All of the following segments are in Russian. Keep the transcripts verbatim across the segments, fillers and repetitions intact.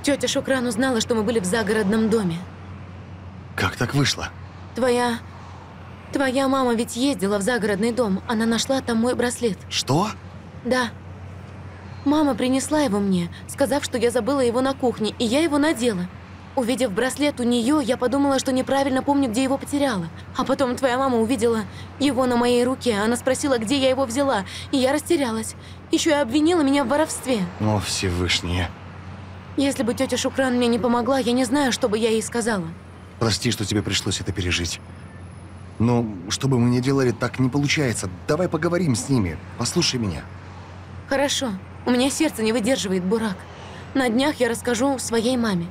Тетя Шукран узнала, что мы были в загородном доме. Как так вышло? Твоя... Твоя мама ведь ездила в загородный дом. Она нашла там мой браслет. Что? Да. Мама принесла его мне, сказав, что я забыла его на кухне, и я его надела. Увидев браслет у нее, я подумала, что неправильно помню, где его потеряла. А потом твоя мама увидела его на моей руке. Она спросила, где я его взяла, и я растерялась. Еще и обвинила меня в воровстве. О, Всевышняя. Если бы тетя Шукран мне не помогла, я не знаю, что бы я ей сказала. Прости, что тебе пришлось это пережить. Но что бы мы ни делали, так не получается. Давай поговорим с ними. Послушай меня. Хорошо. У меня сердце не выдерживает, Бурак. На днях я расскажу своей маме.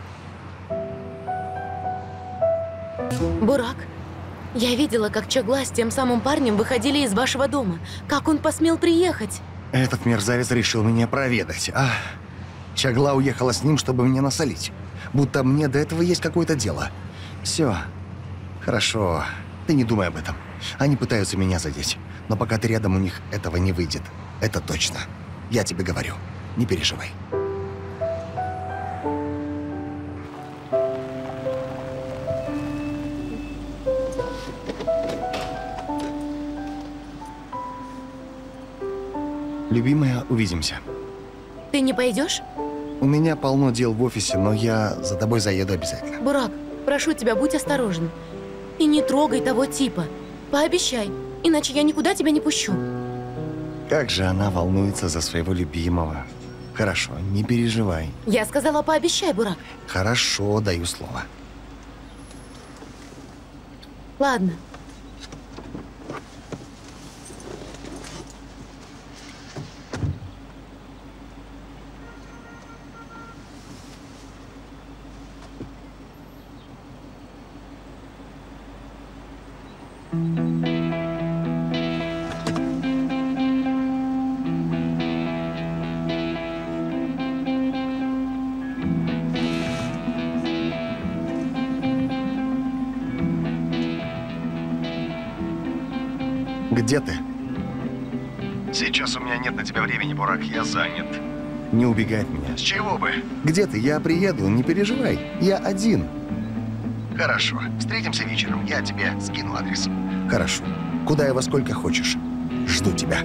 Бурак, я видела, как Чагла с тем самым парнем выходили из вашего дома. Как он посмел приехать? Этот мерзавец решил меня проведать. А, Чагла уехала с ним, чтобы мне насолить. Будто мне до этого есть какое-то дело. Все. Хорошо. Ты не думай об этом. Они пытаются меня задеть. Но пока ты рядом, у них этого не выйдет. Это точно. Я тебе говорю. Не переживай. Любимая, увидимся. Ты не пойдешь? У меня полно дел в офисе, но я за тобой заеду обязательно. Бурак, прошу тебя, будь осторожен. И не трогай того типа. Пообещай, иначе я никуда тебя не пущу. Как же она волнуется за своего любимого. Хорошо, не переживай. Я сказала, пообещай, Бурак. Хорошо, даю слово. Ладно. Где ты? Сейчас у меня нет на тебя времени, Бурак, я занят. Не убегай от меня. С чего бы? Где ты? Я приеду, не переживай. Я один. Хорошо. Встретимся вечером, я тебе скину адрес. Хорошо. Куда и во сколько хочешь. Жду тебя.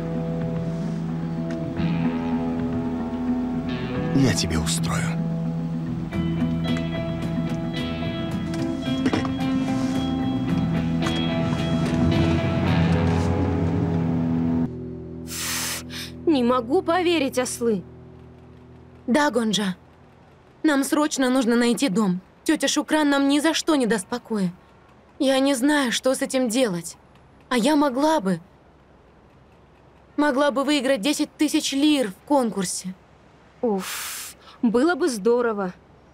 Я тебе устрою. Не могу поверить, ослы. Да, Гонджа. Нам срочно нужно найти дом. Тетя Шукран нам ни за что не даст покоя. Я не знаю, что с этим делать. А я могла бы... Могла бы выиграть десять тысяч лир в конкурсе. Уф, было бы здорово.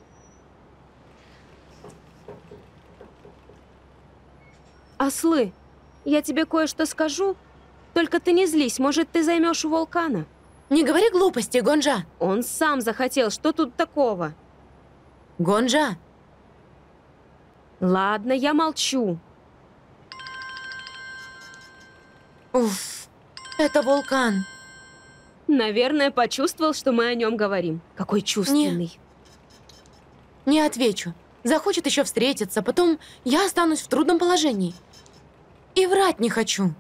Ослы, я тебе кое-что скажу. Только ты не злись, может, ты займешь у Вулкана? Не говори глупости, Гонджа. Он сам захотел, что тут такого? Гонджа. Ладно, я молчу. Уф, это Вулкан. Наверное, почувствовал, что мы о нем говорим. Какой чувственный. Не, не отвечу. Захочет еще встретиться, потом я останусь в трудном положении. И врать не хочу.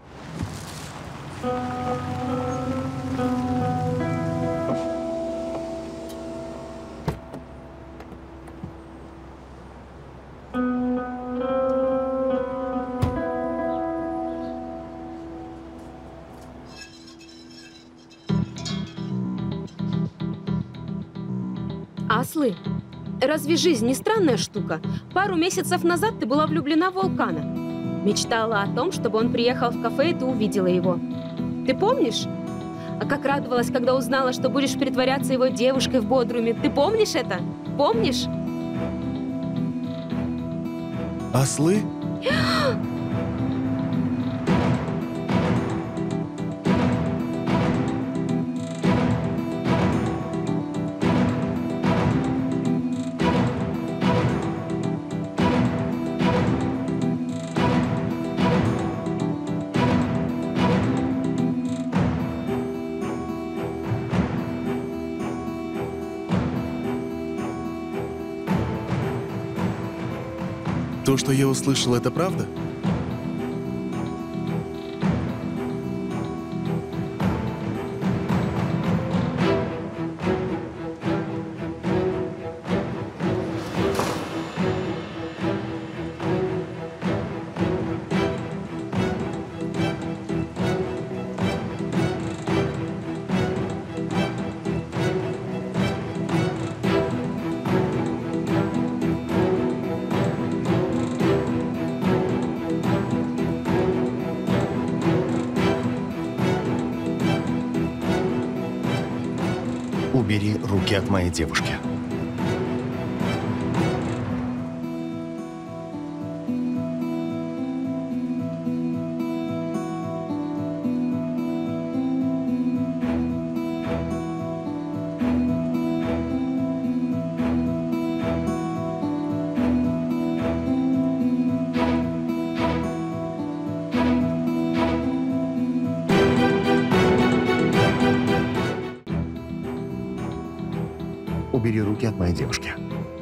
Ослы, разве жизнь не странная штука? Пару месяцев назад ты была влюблена в Вулкана. Мечтала о том, чтобы он приехал в кафе, и ты увидела его. Ты помнишь? А как радовалась, когда узнала, что будешь притворяться его девушкой в Бодруме. Ты помнишь это? Помнишь? Ослы? То, что я услышал, это правда? Убери руки от моей девушки. Убери руки от моей девушки.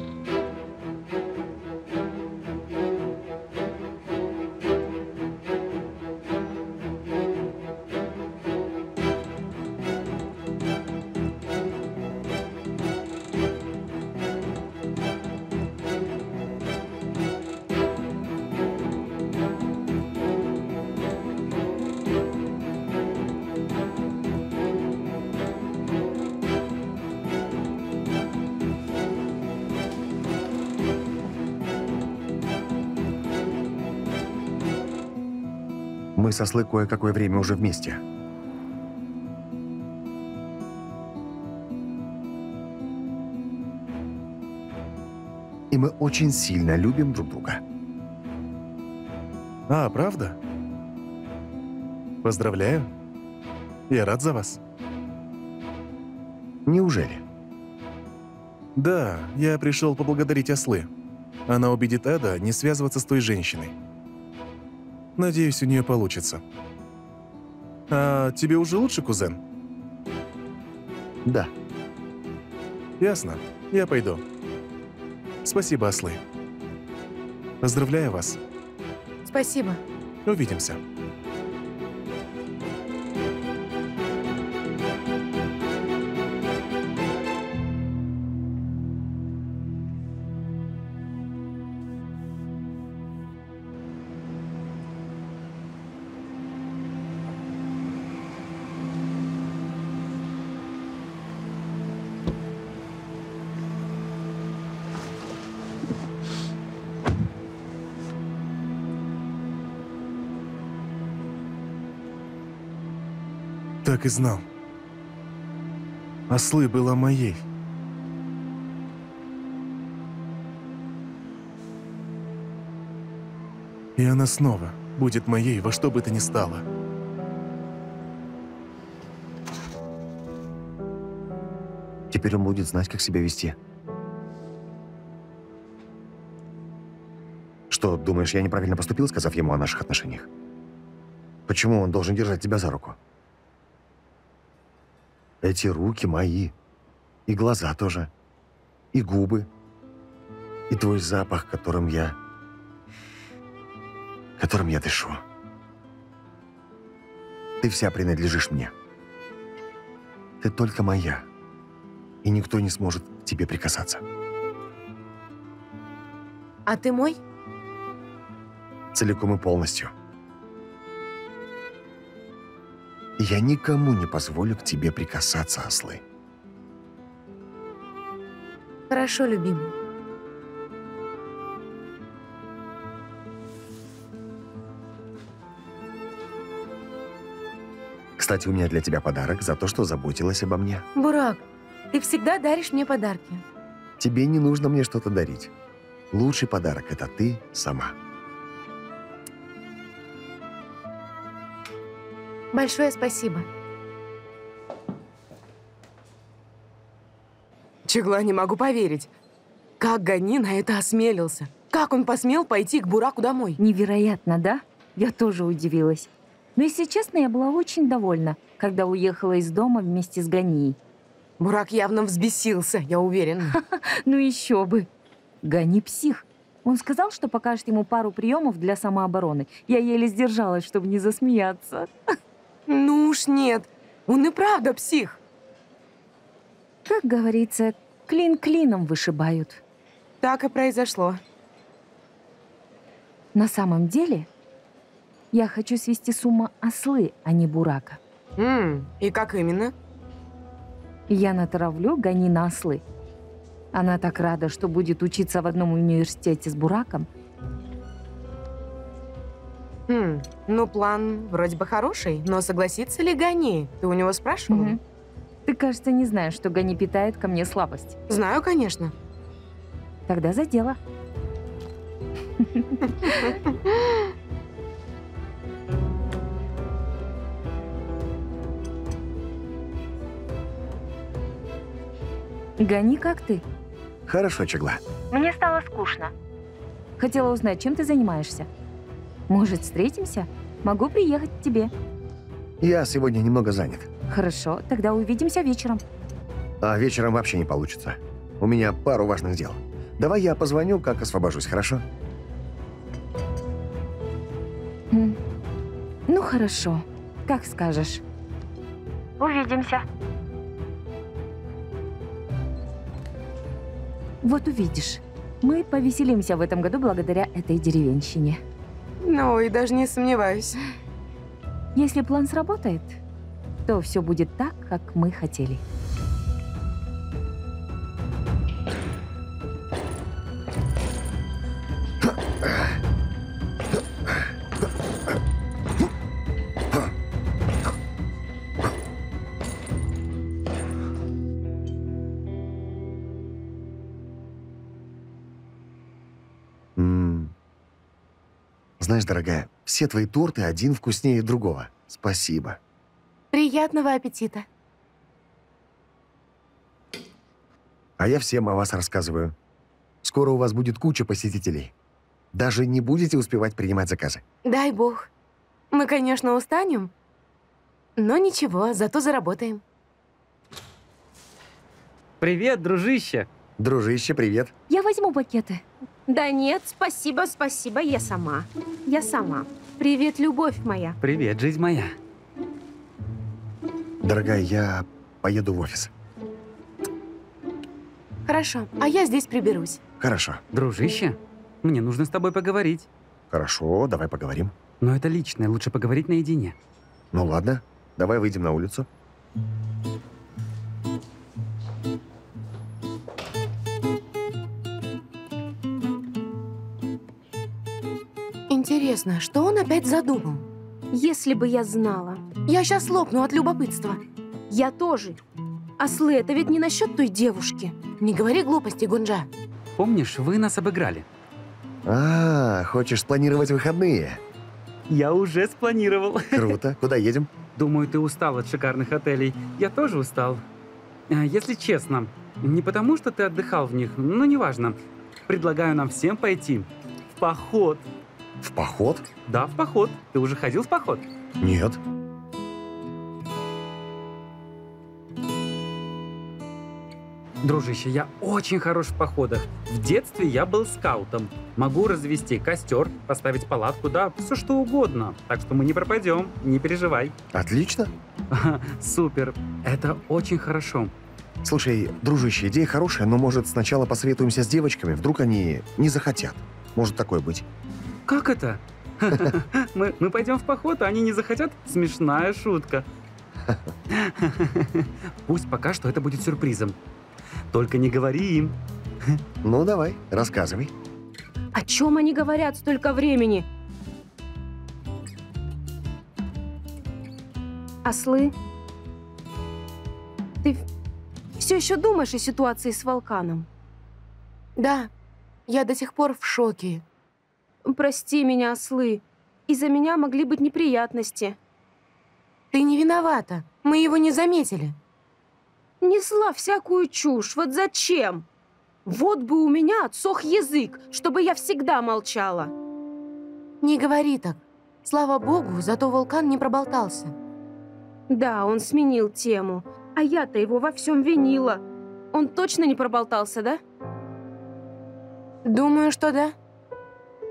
Мы со Слой кое-какое время уже вместе. И мы очень сильно любим друг друга. А, правда? Поздравляю. Я рад за вас. Неужели? Да, я пришел поблагодарить Ослы. Она убедит Эда не связываться с той женщиной. Надеюсь, у нее получится. А тебе уже лучше, кузен? Да. Ясно. Я пойду. Спасибо, Ослы. Поздравляю вас. Спасибо. Увидимся. Так и знал. Ослы была моей. И она снова будет моей во что бы то ни стало. Теперь он будет знать, как себя вести. Что, думаешь, я неправильно поступил, сказав ему о наших отношениях? Почему он должен держать тебя за руку? Эти руки мои. И глаза тоже. И губы. И твой запах, которым я... которым я дышу. Ты вся принадлежишь мне. Ты только моя. И никто не сможет к тебе прикасаться. А ты мой? Целиком и полностью. И я никому не позволю к тебе прикасаться, Ослы. Хорошо, любимый. Кстати, у меня для тебя подарок за то, что заботилась обо мне. Бурак, ты всегда даришь мне подарки. Тебе не нужно мне что-то дарить. Лучший подарок – это ты сама. Большое спасибо. Чегла, не могу поверить. Как Гани на это осмелился? Как он посмел пойти к Бураку домой? Невероятно, да? Я тоже удивилась. Но, если честно, я была очень довольна, когда уехала из дома вместе с Ганией. Бурак явно взбесился, я уверена. Ну еще бы. Гани псих. Он сказал, что покажет ему пару приемов для самообороны. Я еле сдержалась, чтобы не засмеяться. Ну уж нет. Он и правда псих. Как говорится, клин клином вышибают. Так и произошло. На самом деле, я хочу свести с ума ослы, а не Бурака. М, и как именно? Я натравлю Гани на ослы. Она так рада, что будет учиться в одном университете с Бураком. Хм, ну план вроде бы хороший, но согласится ли Гани? Ты у него спрашивала? Мгм. Ты, кажется, не знаешь, что Гани питает ко мне слабость. Знаю, конечно. Тогда за дело. Гани, как ты? Хорошо, Чагла. Мне стало скучно. Хотела узнать, чем ты занимаешься. Может, встретимся? Могу приехать к тебе. Я сегодня немного занят. Хорошо, тогда увидимся вечером. А вечером вообще не получится. У меня пару важных дел. Давай я позвоню, как освобожусь, хорошо? М. Ну, хорошо. Как скажешь. Увидимся. Вот увидишь. Мы повеселимся в этом году благодаря этой деревенщине. Ну, и даже не сомневаюсь. Если план сработает, то все будет так, как мы хотели. М. Знаешь, дорогая, все твои торты один вкуснее другого. Спасибо. Приятного аппетита. А я всем о вас рассказываю. Скоро у вас будет куча посетителей. Даже не будете успевать принимать заказы. Дай бог. Мы, конечно, устанем, но ничего, зато заработаем. Привет, дружище. Дружище, привет. Я возьму пакеты. Да нет, спасибо, спасибо, я сама. Я сама. Привет, любовь моя. Привет, жизнь моя. Дорогая, я поеду в офис. Хорошо, а я здесь приберусь. Хорошо. Дружище, мне нужно с тобой поговорить. Хорошо, давай поговорим. Но это личное, лучше поговорить наедине. Ну ладно, давай выйдем на улицу. Интересно, что он опять задумал? Если бы я знала. Я сейчас лопну от любопытства. Я тоже. Ослы, это ведь не насчет той девушки. Не говори глупости, Гунджа. Помнишь, вы нас обыграли? А, хочешь спланировать выходные? Я уже спланировал. Круто. Куда едем? Думаю, ты устал от шикарных отелей. Я тоже устал. А, Если честно, не потому, что ты отдыхал в них, но неважно. Предлагаю нам всем пойти в поход. В поход? Да, в поход. Ты уже ходил в поход? Нет. Дружище, я очень хорош в походах. В детстве я был скаутом. Могу развести костер, поставить палатку, да, все что угодно. Так что мы не пропадем, не переживай. Отлично. Супер, это очень хорошо. Слушай, дружище, идея хорошая, но, может, сначала посоветуемся с девочками, вдруг они не захотят. Может такое быть. Как это? Мы, мы пойдем в поход, а они не захотят? Смешная шутка. Пусть пока что это будет сюрпризом. Только не говори им. Ну, давай, рассказывай. О чем они говорят столько времени? Ослы, ты все еще думаешь о ситуации с Волканом? Да, я до сих пор в шоке. Прости меня, ослы. Из-за меня могли быть неприятности. Ты не виновата. Мы его не заметили. Несла всякую чушь. Вот зачем? Вот бы у меня отсох язык, чтобы я всегда молчала. Не говори так. Слава богу, зато вулкан не проболтался. Да, он сменил тему. А я-то его во всем винила. Он точно не проболтался, да? Думаю, что да.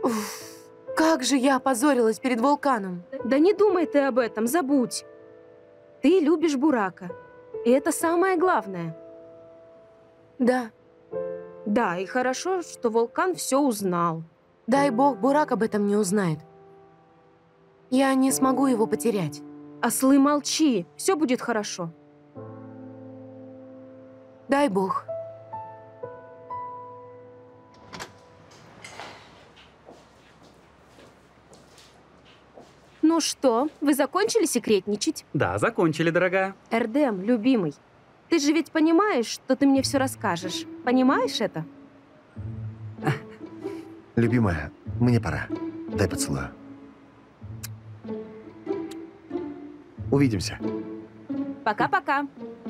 Уф, как же я опозорилась перед вулканом. Да не думай ты об этом, забудь. Ты любишь Бурака. И это самое главное. Да, Да, и хорошо, что вулкан все узнал. дай бог, Бурак об этом не узнает. Я не смогу его потерять. Ослы, молчи, все будет хорошо. Дай бог. Ну что, вы закончили секретничать? Да, закончили, дорогая. Эрдем, любимый, ты же ведь понимаешь, что ты мне все расскажешь. Понимаешь это? Любимая, мне пора. Дай поцелую. Увидимся. Пока-пока.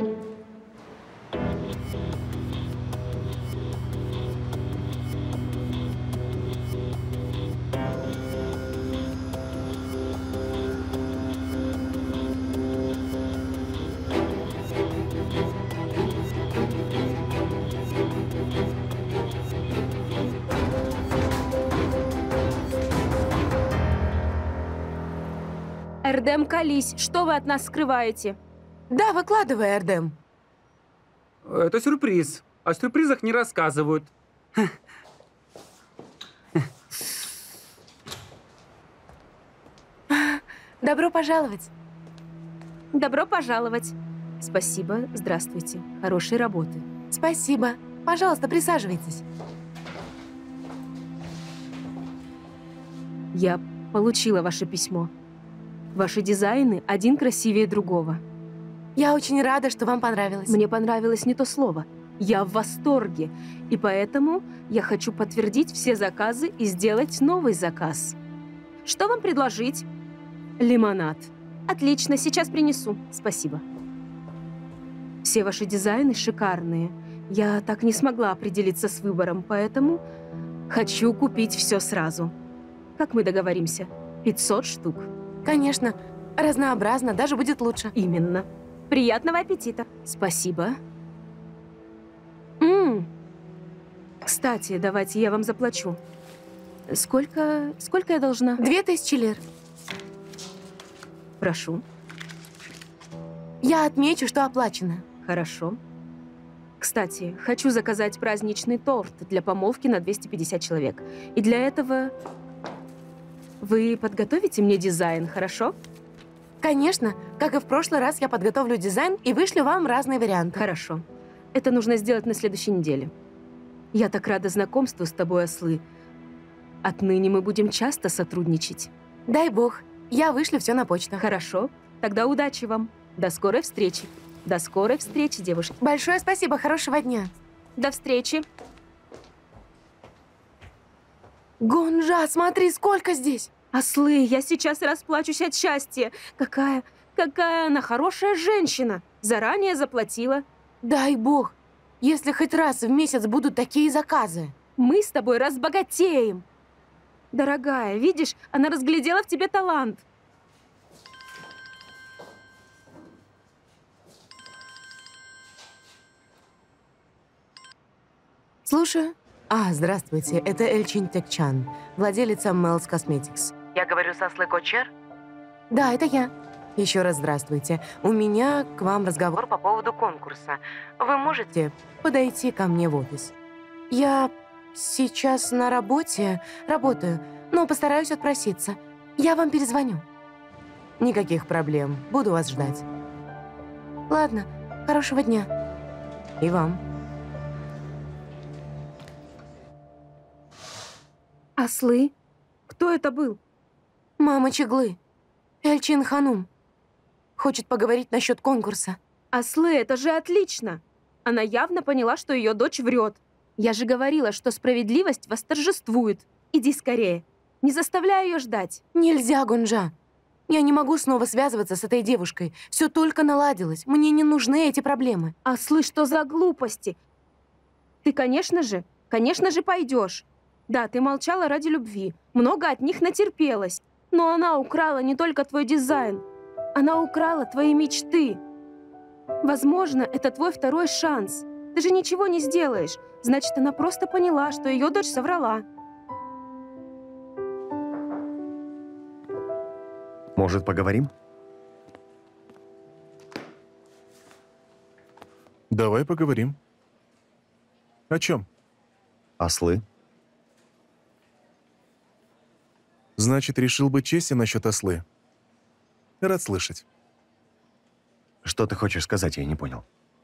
Эрдем, колись, что вы от нас скрываете? Да, выкладывай, Эрдем. Это сюрприз. О сюрпризах не рассказывают. Добро пожаловать. Добро пожаловать. Спасибо, здравствуйте. Хорошей работы. Спасибо. Пожалуйста, присаживайтесь. Я получила ваше письмо. Ваши дизайны один красивее другого. Я очень рада, что вам понравилось. Мне понравилось не то слово. Я в восторге. И поэтому я хочу подтвердить все заказы и сделать новый заказ. Что вам предложить? Лимонад. Отлично, сейчас принесу. Спасибо. Все ваши дизайны шикарные. Я так не смогла определиться с выбором, поэтому хочу купить все сразу. Как мы договоримся? пятьсот штук. Конечно, разнообразно, даже будет лучше. Именно. Приятного аппетита. Спасибо. М. Кстати, давайте я вам заплачу. Сколько, сколько я должна? Две тысячи лир. Прошу. Я отмечу, что оплачено. Хорошо. Кстати, хочу заказать праздничный торт для помолвки на двести пятьдесят человек. И для этого вы подготовите мне дизайн, хорошо? Конечно, как и в прошлый раз, я подготовлю дизайн и вышлю вам разные варианты. Хорошо. Это нужно сделать на следующей неделе. Я так рада знакомству с тобой, Ослы. Отныне мы будем часто сотрудничать. Дай бог, я вышлю все на почту. Хорошо. Тогда удачи вам. До скорой встречи. До скорой встречи, девушки. Большое спасибо, хорошего дня. До встречи. Гонжа, смотри, сколько здесь. Ослы, я сейчас расплачусь от счастья. Какая, какая она хорошая женщина. Заранее заплатила. Дай бог, если хоть раз в месяц будут такие заказы. Мы с тобой разбогатеем. Дорогая, видишь, она разглядела в тебе талант. Слушаю. А, здравствуйте, это Эльчин Текчан, владелица Mel's Cosmetics. Я говорю со Ослы Кочер? Да, это я. Еще раз здравствуйте. У меня к вам разговор по поводу конкурса. Вы можете подойти ко мне в офис? Я сейчас на работе, работаю, но постараюсь отпроситься. Я вам перезвоню. Никаких проблем. Буду вас ждать. Ладно, хорошего дня. И вам. Ослы? Кто это был? Мама Чиглы. Эльчин Ханум. Хочет поговорить насчет конкурса. Ослы, это же отлично. Она явно поняла, что ее дочь врет. Я же говорила, что справедливость восторжествует. Иди скорее. Не заставляй ее ждать. Нельзя, Гунжа. Я не могу снова связываться с этой девушкой. Все только наладилось. Мне не нужны эти проблемы. Ослы, что за глупости? Ты, конечно же, конечно же пойдешь. Да, ты молчала ради любви. Много от них натерпелась. Но она украла не только твой дизайн. Она украла твои мечты. Возможно, это твой второй шанс. Ты же ничего не сделаешь. Значит, она просто поняла, что ее дочь соврала. Может, поговорим? Давай поговорим. О чем? Ослы? Значит, решил быть честен насчет ослы. Рад слышать. Что ты хочешь сказать, я не понял.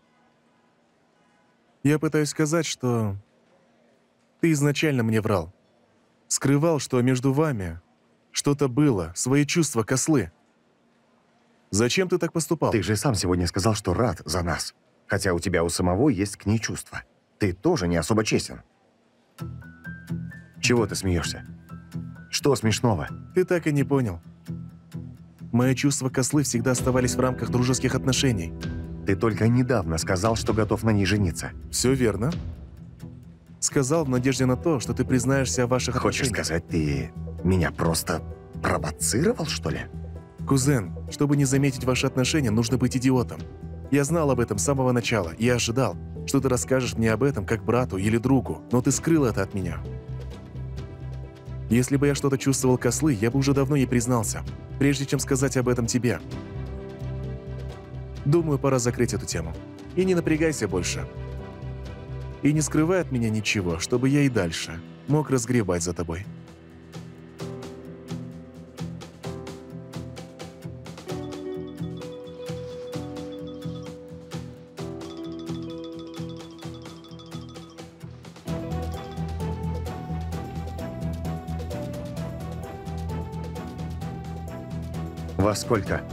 Я пытаюсь сказать, что ты изначально мне врал. Скрывал, что между вами что-то было, свои чувства к ослы. Зачем ты так поступал? Ты же сам сегодня сказал, что рад за нас. Хотя у тебя у самого есть к ней чувства. Ты тоже не особо честен. Чего ты смеешься? Что смешного? Ты так и не понял. Мои чувства к ослы всегда оставались в рамках дружеских отношений. Ты только недавно сказал, что готов на ней жениться. Все верно. Сказал в надежде на то, что ты признаешься о ваших Хочешь отношениях. сказать, ты меня просто провоцировал, что ли? Кузен, чтобы не заметить ваши отношения, нужно быть идиотом. Я знал об этом с самого начала и ожидал, что ты расскажешь мне об этом как брату или другу, но ты скрыл это от меня. Если бы я что-то чувствовал к ослы, я бы уже давно ей признался, прежде чем сказать об этом тебе. Думаю, пора закрыть эту тему. И не напрягайся больше. И не скрывай от меня ничего, чтобы я и дальше мог разгребать за тобой. Во сколько?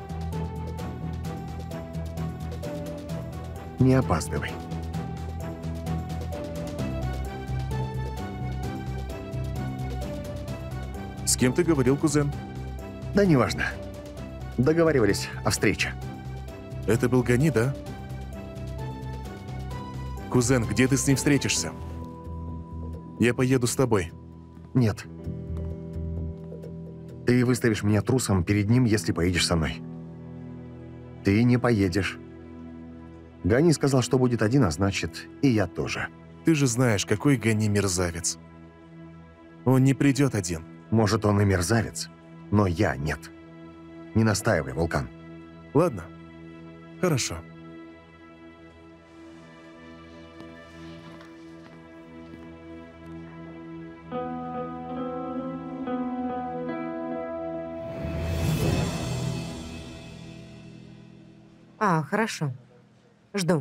Не опаздывай. С кем ты говорил, кузен? Да неважно. Договаривались о встрече. Это был Гани, да? Кузен, где ты с ним встретишься? Я поеду с тобой. Нет. Ты выставишь меня трусом перед ним, если поедешь со мной. Ты не поедешь. Гани сказал, что будет один, а значит, и я тоже. Ты же знаешь, какой Гани мерзавец. Он не придет один. Может, он и мерзавец, но я нет. Не настаивай, Вулкан. Ладно. Хорошо. А, хорошо. Жду.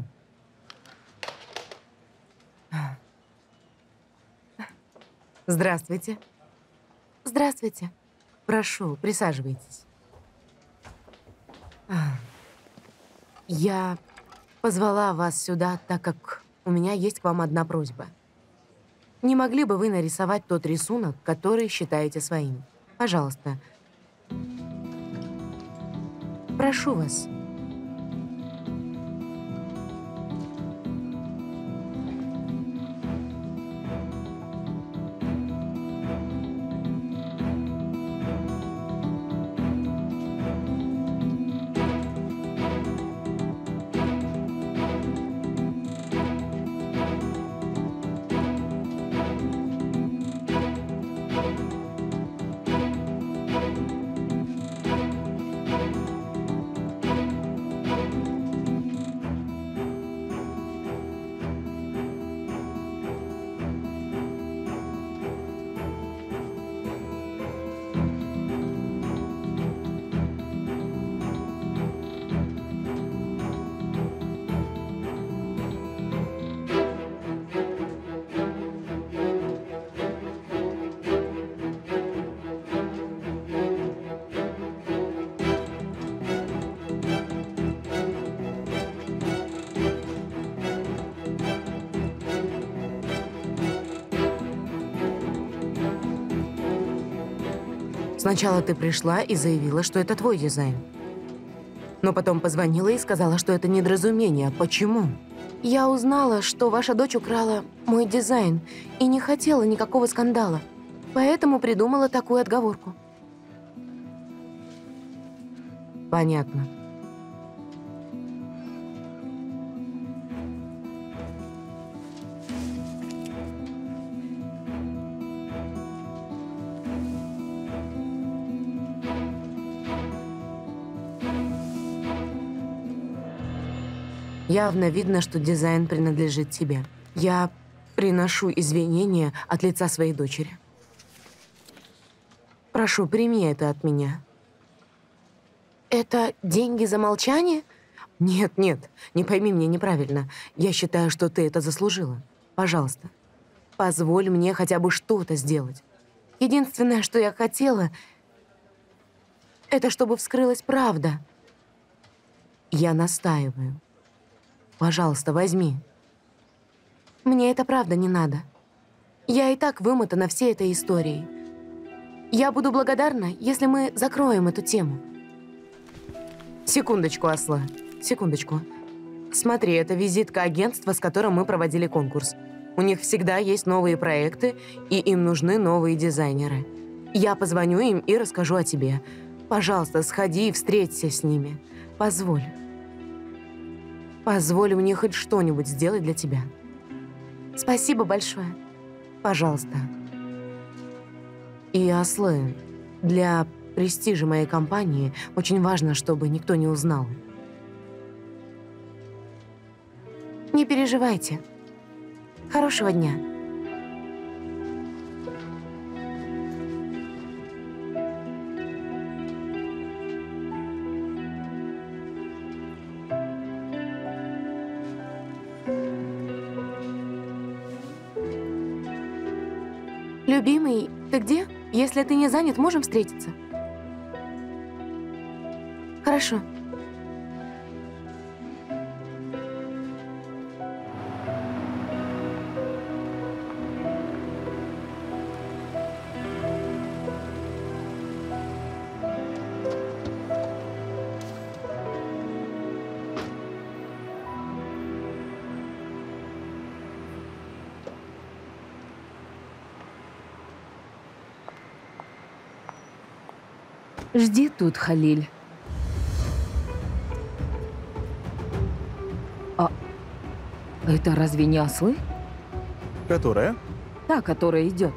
Здравствуйте. Здравствуйте. Прошу, присаживайтесь. А, Я позвала вас сюда, так как у меня есть к вам одна просьба. Не могли бы вы нарисовать тот рисунок, который считаете своим? Пожалуйста. Прошу вас. Сначала ты пришла и заявила, что это твой дизайн. Но потом позвонила и сказала, что это недоразумение. Почему? Я узнала, что ваша дочь украла мой дизайн и не хотела никакого скандала. Поэтому придумала такую отговорку. Понятно. Явно видно, что дизайн принадлежит тебе. Я приношу извинения от лица своей дочери. Прошу, прими это от меня. Это деньги за молчание? Нет, нет, не пойми меня неправильно. Я считаю, что ты это заслужила. Пожалуйста, позволь мне хотя бы что-то сделать. Единственное, что я хотела, это чтобы вскрылась правда. Я настаиваю. Пожалуйста, возьми. Мне это правда не надо. Я и так вымотана всей этой историей. Я буду благодарна, если мы закроем эту тему. Секундочку, Асла. Секундочку. Смотри, это визитка агентства, с которым мы проводили конкурс. У них всегда есть новые проекты, и им нужны новые дизайнеры. Я позвоню им и расскажу о тебе. Пожалуйста, сходи и встреться с ними. Позволь. Позволь мне хоть что-нибудь сделать для тебя. Спасибо большое. Пожалуйста. И, Аслы, для престижа моей компании очень важно, чтобы никто не узнал. Не переживайте. Хорошего дня. Любимый, ты где? Если ты не занят, можем встретиться? Хорошо. Жди тут, Халиль. А это разве не Аслы? Которая? Та, которая идет.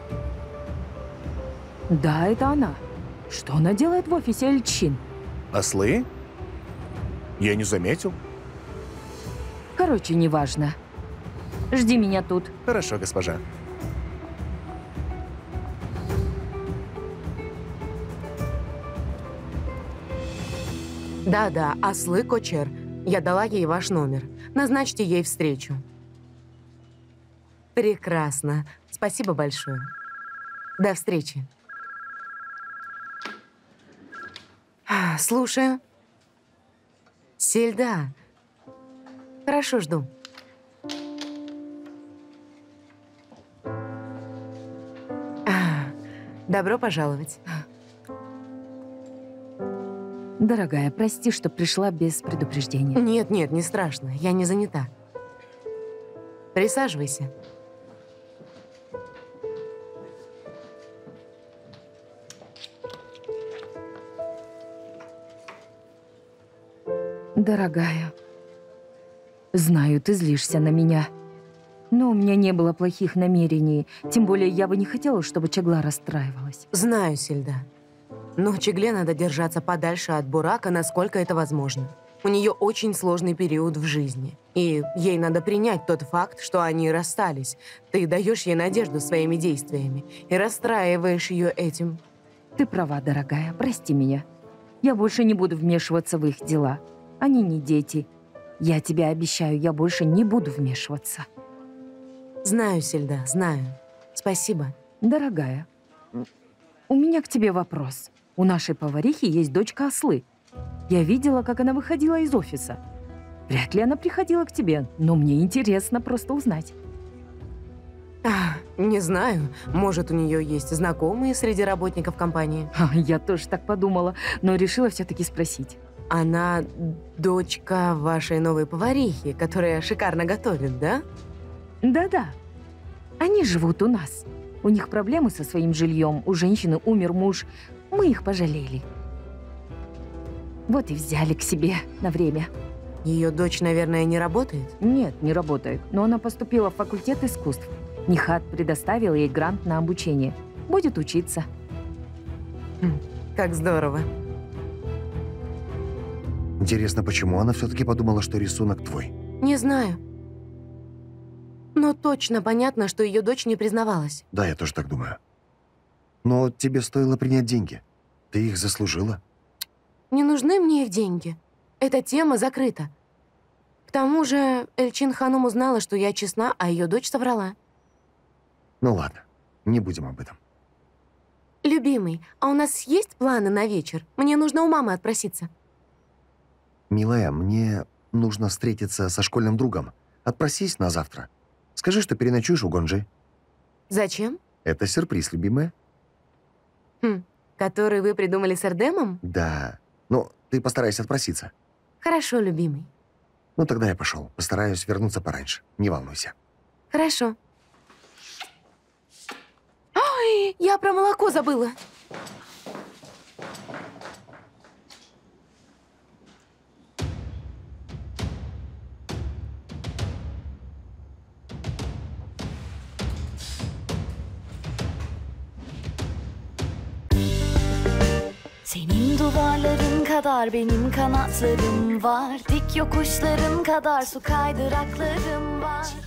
Да, это она. Что она делает в офисе Эльчин? Ослы? Я не заметил. Короче, неважно. Жди меня тут. Хорошо, госпожа. Да-да, Аслы Кочер. Я дала ей ваш номер. Назначьте ей встречу. Прекрасно. Спасибо большое. До встречи. Слушаю. Сельда. Хорошо, жду. Добро пожаловать. Дорогая, прости, что пришла без предупреждения. Нет, нет, не страшно. Я не занята. Присаживайся. Дорогая, знаю, ты злишься на меня. Но у меня не было плохих намерений. Тем более, я бы не хотела, чтобы Чагла расстраивалась. Знаю, Сельда. Но Чагле надо держаться подальше от Бурака, насколько это возможно. У нее очень сложный период в жизни. И ей надо принять тот факт, что они расстались. Ты даешь ей надежду своими действиями и расстраиваешь ее этим. Ты права, дорогая. Прости меня. Я больше не буду вмешиваться в их дела. Они не дети. Я тебе обещаю, я больше не буду вмешиваться. Знаю, Сельда, знаю. Спасибо. Дорогая, у меня к тебе вопрос. У нашей поварихи есть дочка Аслы. Я видела, как она выходила из офиса. Вряд ли она приходила к тебе, но мне интересно просто узнать. А, не знаю. Может, у нее есть знакомые среди работников компании? А, я тоже так подумала, но решила все-таки спросить. Она дочка вашей новой поварихи, которая шикарно готовит, да? Да-да. Они живут у нас. У них проблемы со своим жильем, у женщины умер муж. Мы их пожалели. Вот и взяли к себе на время. Ее дочь, наверное, не работает? Нет, не работает. Но она поступила в факультет искусств. Нихат предоставил ей грант на обучение. Будет учиться. Хм, как здорово. Интересно, почему она все-таки подумала, что рисунок твой? Не знаю. Но точно понятно, что ее дочь не признавалась. Да, я тоже так думаю. Но тебе стоило принять деньги. Ты их заслужила. Не нужны мне их деньги. Эта тема закрыта. К тому же Эльчин Ханум узнала, что я честна, а ее дочь соврала. Ну ладно, не будем об этом. Любимый, а у нас есть планы на вечер? Мне нужно у мамы отпроситься. Милая, мне нужно встретиться со школьным другом. Отпросись на завтра. Скажи, что переночуешь у Гонджи. Зачем? Это сюрприз, любимая. Хм, который вы придумали с Эрдемом? Да. Ну, ты постарайся отпроситься. Хорошо, любимый. Ну, тогда я пошел. Постараюсь вернуться пораньше. Не волнуйся. Хорошо. Ой, я про молоко забыла. Senin duvarların kadar benim kanatlarım var. Dik yokuşların kadar su kaydıraklarım var.